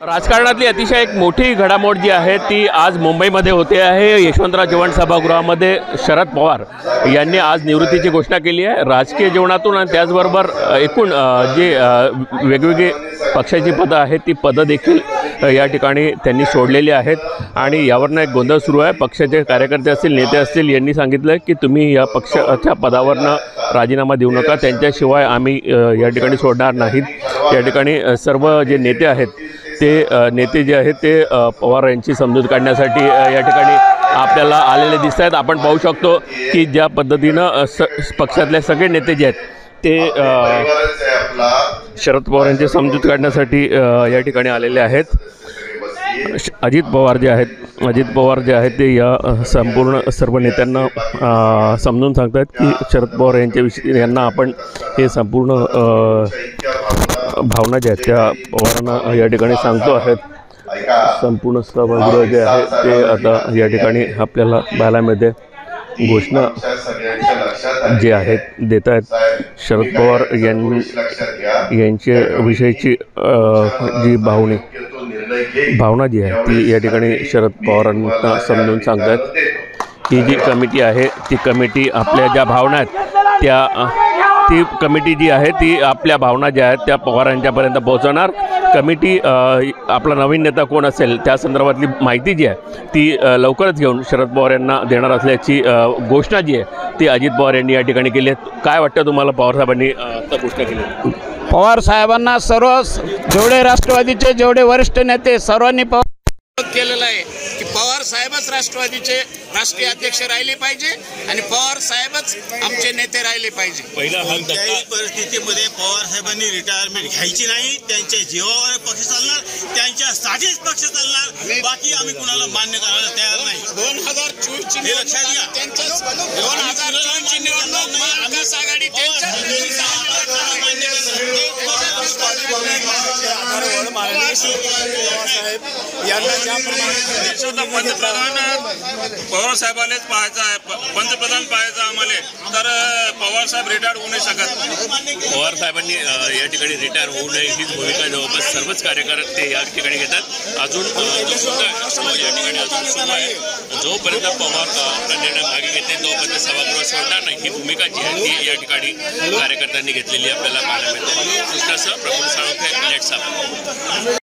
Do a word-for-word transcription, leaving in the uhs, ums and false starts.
राजकारणातली अतिशय एक मोठी घडामोड जी आहे ती आज मुंबईमध्ये होते आहे। यशवंतराव चव्हाण सभागृहामध्ये शरद पवार यांनी आज निवृत्तीची घोषणा केली आहे। राजकीय जीवनातून आणि त्याचबरोबर एकूण जे वेगवेगळे पक्षाची पदं आहेत ती पदं देखील या ठिकाणी त्यांनी सोडलेली आहेत आणि यावरनं एक गोंधळ सुरू आहे। पक्षाचे कार्यकर्ते असतील, नेते असतील, यांनी सांगितलं की तुम्ही या पक्षाच्या पदावरनं राजीनामा देऊ नका, त्यांच्याशिवाय आम्ही या ठिकाणी सोडणार नाहीत। या ठिकाणी सर्व जे नेते आहेत ते नेते जे आहेत ते पवार यांची समजूत काढण्यासाठी या ठिकाणी आपल्याला आलेले दिसत आहेत। आपण पाहू शकतो की ज्या पद्धतीनं स पक्षातले सगळे नेते जे आहेत ते शरद पवार यांची समजूत काढण्यासाठी या ठिकाणी आलेले आहेत। अजित पवार जे आहेत अजित पवार जे आहेत ते या संपूर्ण सर्व नेत्यांना समजून सांगतात की शरद पवार यांच्याविषयी यांना आपण हे संपूर्ण भावना ज्या आहेत त्या पवारांना या ठिकाणी सांगतो आहेत। संपूर्ण सभागृह जे आहे ते आता या ठिकाणी आपल्याला पाहायला मिळते। घोषणा जे आहेत देत आहेत शरद पवार यांनी यांच्या विषयीची जी भावनी भावना जी आहे ती या ठिकाणी शरद पवारांना समजून सांगतात। ही जी कमिटी आहे ती कमिटी आपल्या ज्या भावना आहेत त्या ती कमिटी जी आहे ती आपल्या भावना ज्या आहेत त्या पवारांच्यापर्यंत पोहोचवणार। कमिटी आपला नवीन नेता कोण असेल त्या संदर्भातली माहिती जी आहे ती लवकरच घेऊन शरद पवार यांना देणार असल्याची घोषणा जी आहे ती अजित पवार यांनी या ठिकाणी केली आहे। काय वाटतं तुम्हाला पवार साहेबांनी आता घोषणा केली? पवार साहेबांना सर्व जेवढे राष्ट्रवादीचे जेवढे वरिष्ठ नेते सर्वांनी पवार केलेलं आहे की पवार साहेबच राष्ट्रवादीचे राष्ट्रीय अध्यक्ष राहिले पाहिजे आणि पवार साहेबच आमचे नेते राहिले पाहिजे। पहिला कोणत्याही परिस्थितीमध्ये पवार साहेबांनी रिटायरमेंट घ्यायची नाही। त्यांच्या जीवावर पक्ष चालणार, त्यांच्यासाठीच पक्ष चालणार, बाकी आम्ही कुणाला मान्य करायला तयार नाही। दोन हजार चोवीस ची हे लक्षात घ्या। त्यांच्याच दोन हजार चोवीस ची निवडणूक महाविकास आघाडी पंतप्रधान पवार साहेबांनाच पाहायचं आहे, पंतप्रधान पाहायचं आम्हाला, तर पवार साहेब रिटायर होऊ नाही शकत। पवार साहेबांनी या ठिकाणी रिटायर होऊ नये हीच भूमिका जवळपास सर्वच कार्यकर्ते या ठिकाणी घेतात। अजून या ठिकाणी अजून सुरू आहे, जोपर्यंत पवार आपला निर्णय मागे घेते तोपर्यंत सभागृह सोडणार नाही ही भूमिका जी आहे ती या ठिकाणी कार्यकर्त्यांनी घेतलेली आपल्याला पाहायला मिळते। कृष्णासह प्रफुल्ल साळुंखे, लेट्स अप।